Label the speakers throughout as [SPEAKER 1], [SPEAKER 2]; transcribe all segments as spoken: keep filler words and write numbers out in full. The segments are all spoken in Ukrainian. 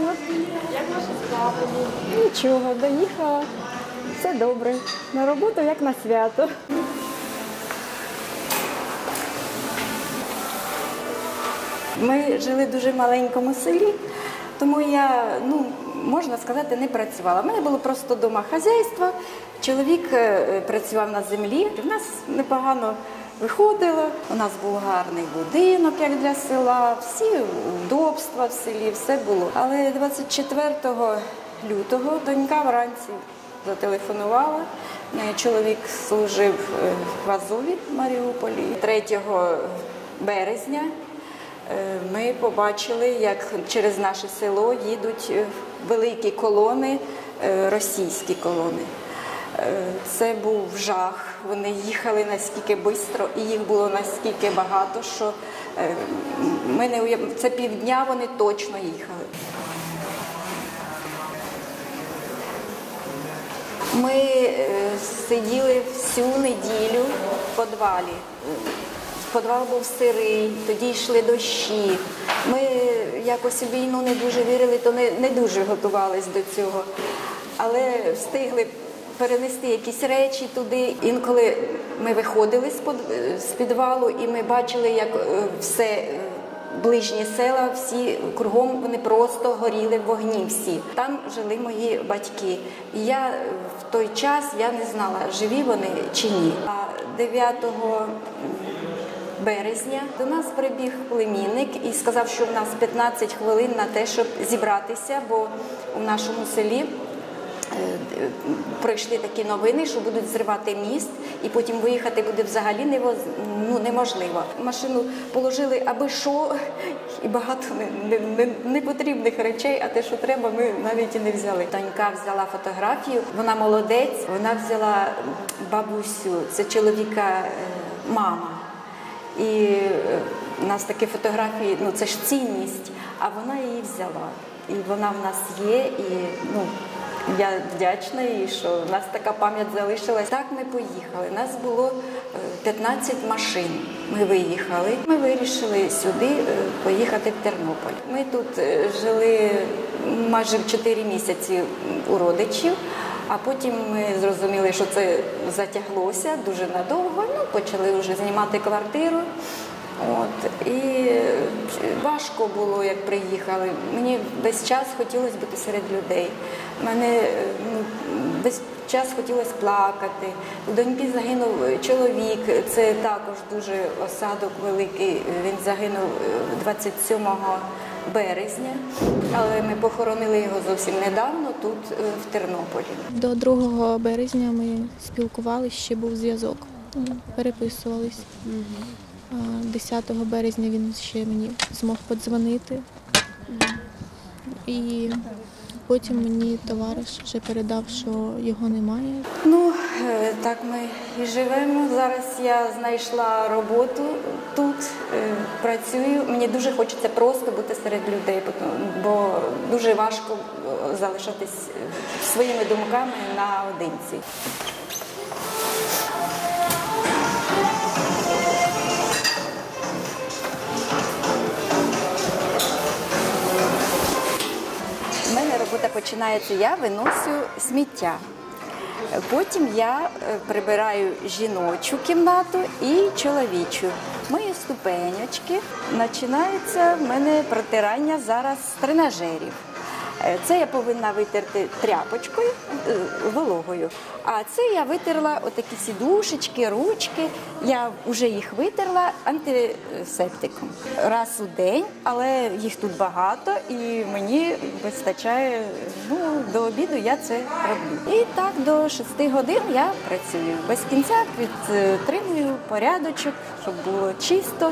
[SPEAKER 1] Як ваші справи?
[SPEAKER 2] Нічого, доїхала. Все добре. На роботу, як на свято. Ми жили в дуже маленькому селі, тому я, ну, можна сказати, не працювала. У мене було просто вдома хазяйство, чоловік працював на землі, в нас непогано виходило, у нас був гарний будинок, як для села, всі удобства в селі, все було. Але двадцять четвертого лютого донька вранці зателефонувала. Чоловік служив в Азові в Маріуполі. третього березня ми побачили, як через наше село їдуть великі колони, російські колони. Це був жах. Вони їхали настільки швидко, і їх було настільки багато, що ми не уяв... це півдня вони точно їхали. Ми сиділи всю неділю в підвалі. Підвал був сирий, тоді йшли дощі. Ми якось у війну не дуже вірили, то не, не дуже готувалися до цього. Але встигли перенести якісь речі туди. Інколи ми виходили з підвалу і ми бачили, як все, ближні села, всі кругом, вони просто горіли в вогні всі. Там жили мої батьки. І я в той час, я не знала, живі вони чи ні. А дев'ятого березня до нас прибіг племінник і сказав, що в нас п'ятнадцять хвилин на те, щоб зібратися, бо у нашому селі прийшли такі новини, що будуть зривати міст, і потім виїхати буде взагалі невоз... ну, неможливо. Машину положили аби що, і багато непотрібних не, не речей, а те, що треба, ми навіть і не взяли. Донька взяла фотографію, вона молодець, вона взяла бабусю, це чоловіка мама. І у нас такі фотографії, ну це ж цінність, а вона її взяла. І вона в нас є, і ну, я вдячна їй, що в нас така пам'ять залишилась. Так ми поїхали. Нас було п'ятнадцять машин. Ми виїхали. Ми вирішили сюди поїхати в Тернопіль. Ми тут жили майже чотири місяці у родичів, а потім ми зрозуміли, що це затяглося дуже надовго. Ну, почали вже знімати квартиру. От. І важко було, як приїхали. Мені весь час хотілося бути серед людей. Мене ну, весь час хотілося плакати. У доньки загинув чоловік, це також дуже осадок великий. Він загинув двадцять сьомого березня, але ми похоронили його зовсім недавно тут, в Тернополі.
[SPEAKER 3] До другого березня ми спілкувалися, ще був зв'язок, переписувались. десятого березня він ще мені змог подзвонити. І потім мені товариш вже передав, що його немає.
[SPEAKER 2] Ну, так ми і живемо. Зараз я знайшла роботу тут, працюю. Мені дуже хочеться просто бути серед людей, бо дуже важко залишатись своїми думками наодинці. Робота починається, я виносю сміття. Потім я прибираю жіночу кімнату і чоловічу. Мої ступенечки. Починається в мене протирання зараз з тренажерів. Це я повинна витерти тряпочкою, вологою. А це я витерла отакі сідушечки, ручки. Я вже їх витерла антисептиком. Раз у день, але їх тут багато і мені вистачає, ну, до обіду я це роблю. І так до шести годин я працюю. Без кінця підтримую порядочок, щоб було чисто.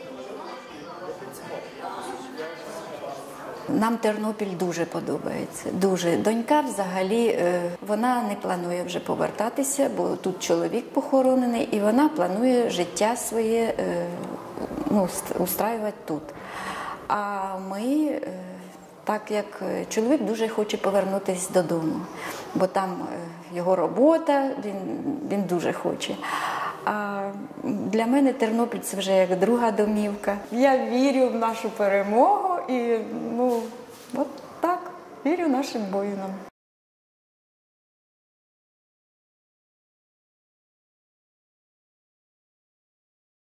[SPEAKER 2] Нам Тернопіль дуже подобається, дуже. Донька взагалі, вона не планує вже повертатися, бо тут чоловік похоронений, і вона планує життя своє, ну, устраювати тут. А ми, так як чоловік дуже хоче повернутися додому, бо там його робота, він, він дуже хоче. А для мене Тернопіль – це вже як друга домівка. Я вірю в нашу перемогу і, ну, от так. Вірю нашим воїнам.